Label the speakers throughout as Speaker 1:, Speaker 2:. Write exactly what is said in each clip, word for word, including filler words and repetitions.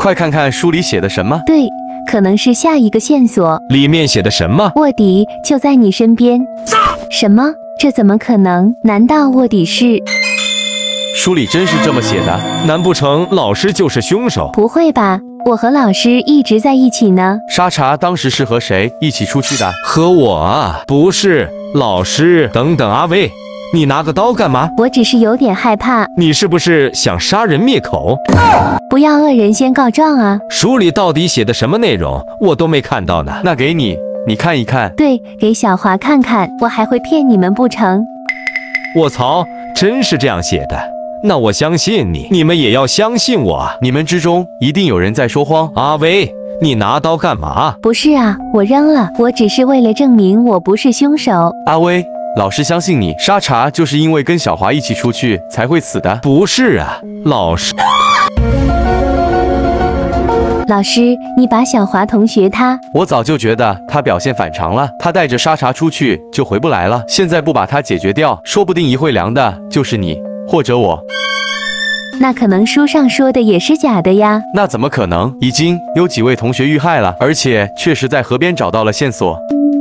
Speaker 1: 快看看书里写的什么？
Speaker 2: 对，可能是下一个线索。
Speaker 3: 里面写的什么？
Speaker 2: 卧底就在你身边。什么？这怎么可能？难道卧底是？
Speaker 1: 书里真是这么写的？
Speaker 3: 难不成老师就是凶手？
Speaker 2: 不会吧，我和老师一直在一起呢。
Speaker 1: 沙茶当时是和谁一起出去的？
Speaker 3: 和我啊，不是老师。等等，阿威，你拿个刀干嘛？
Speaker 2: 我只是有点害怕。
Speaker 3: 你是不是想杀人灭口？
Speaker 2: 不要恶人先告状啊！
Speaker 3: 书里到底写的什么内容，我都没看到呢。
Speaker 1: 那给你，你看一看。
Speaker 2: 对，给小华看看，我还会骗你们不成？
Speaker 3: 卧槽，真是这样写的？那我相信你，你们也要相信我啊！
Speaker 1: 你们之中一定有人在说谎。
Speaker 3: 阿威，你拿刀干嘛？
Speaker 2: 不是啊，我扔了，我只是为了证明我不是凶手。
Speaker 1: 阿威，老师相信你，沙茶就是因为跟小华一起出去才会死的。
Speaker 3: 不是啊，老师。
Speaker 2: 老师，你把小华同学他……
Speaker 1: 我早就觉得他表现反常了，他带着沙茶出去就回不来了。现在不把他解决掉，说不定一会凉的就是你或者我。
Speaker 2: 那可能书上说的也是假的呀？
Speaker 1: 那怎么可能？已经有几位同学遇害了，而且确实在河边找到了线索。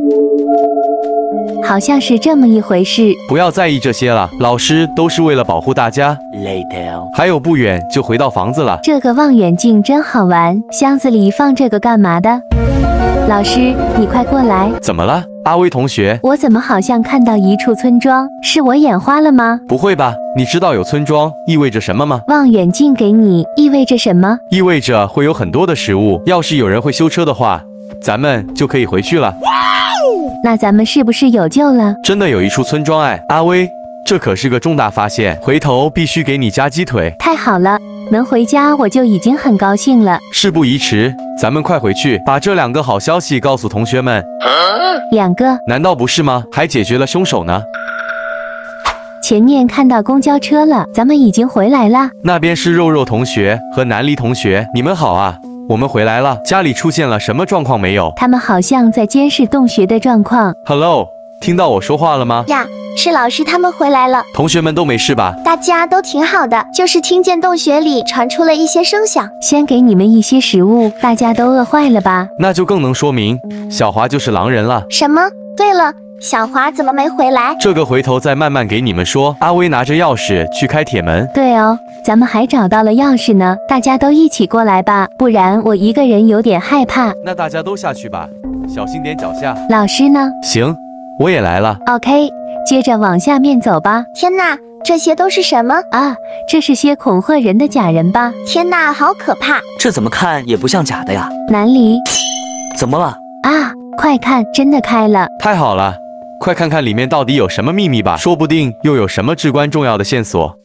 Speaker 2: 好像是这么一回事。
Speaker 1: 不要在意这些了，老师都是为了保护大家。Later， 还有不远就回到房子了。
Speaker 2: 这个望远镜真好玩，箱子里放这个干嘛的？老师，你快过来！
Speaker 1: 怎么了，阿威同学？
Speaker 2: 我怎么好像看到一处村庄？是我眼花了吗？
Speaker 1: 不会吧？你知道有村庄意味着什么吗？
Speaker 2: 望远镜给你，意味着什么？
Speaker 1: 意味着会有很多的食物。要是有人会修车的话，咱们就可以回去了。
Speaker 2: 那咱们是不是有救了？
Speaker 1: 真的有一处村庄哎，阿威，这可是个重大发现，回头必须给你加鸡腿。
Speaker 2: 太好了，能回家我就已经很高兴了。
Speaker 1: 事不宜迟，咱们快回去，把这两个好消息告诉同学们。
Speaker 2: 两个？
Speaker 1: 难道不是吗？还解决了凶手呢。
Speaker 2: 前面看到公交车了，咱们已经回来了。
Speaker 1: 那边是肉肉同学和南离同学，你们好啊。我们回来了，家里出现了什么状况没有？
Speaker 2: 他们好像在监视洞穴的状况。
Speaker 1: Hello， 听到我说话了吗？
Speaker 4: 呀，是老师他们回来了。
Speaker 1: 同学们都没事吧？
Speaker 4: 大家都挺好的，就是听见洞穴里传出了一些声响。
Speaker 2: 先给你们一些食物，大家都饿坏了吧？
Speaker 1: 那就更能说明小华就是狼人了。
Speaker 4: 什么？对了，小华怎么没回来？
Speaker 1: 这个回头再慢慢给你们说。阿威拿着钥匙去开铁门。
Speaker 2: 对哦，咱们还找到了钥匙呢，大家都一起过来吧，不然我一个人有点害怕。
Speaker 1: 那大家都下去吧，小心点脚下。
Speaker 2: 老师呢？
Speaker 1: 行，我也来了。
Speaker 2: OK， 接着往下面走吧。
Speaker 4: 天哪，这些都是什么
Speaker 2: 啊？这是些恐吓人的假人吧？
Speaker 4: 天哪，好可怕！
Speaker 5: 这怎么看也不像假的呀。
Speaker 2: 南离，
Speaker 5: 怎么了？
Speaker 2: 啊，快看，真的开了！
Speaker 1: 太好了，快看看里面到底有什么秘密吧，说不定又有什么至关重要的线索。